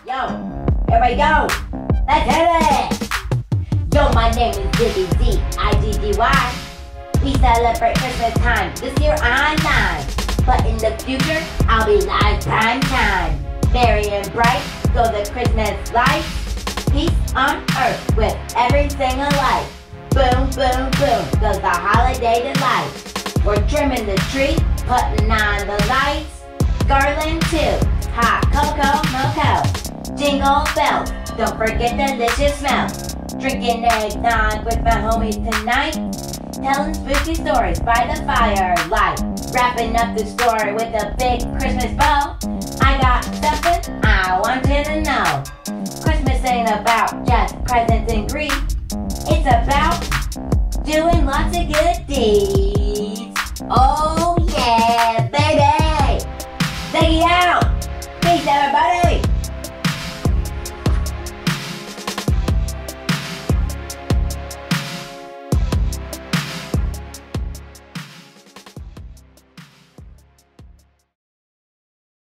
Yo, here we go. Let's hit it. Yo, my name is Ziggy T, I-G-G-Y. We celebrate Christmas time this year on 9. But in the future, I'll be lifetime time. Merry and bright, go the Christmas lights. Peace on earth with every single light. Boom, boom, boom, goes the holiday delight. We're trimming the tree, putting on the lights. Garland too, hot cocoa, moco. Jingle bells, don't forget delicious smell. Drinking eggnog with my homies tonight. Telling spooky stories by the firelight. Wrapping up the story with a big Christmas bow. I got something I want you to know. Christmas ain't about just presents and grief. It's about doing lots of good deeds. Oh yeah, baby! Ziggy out! Peace everybody!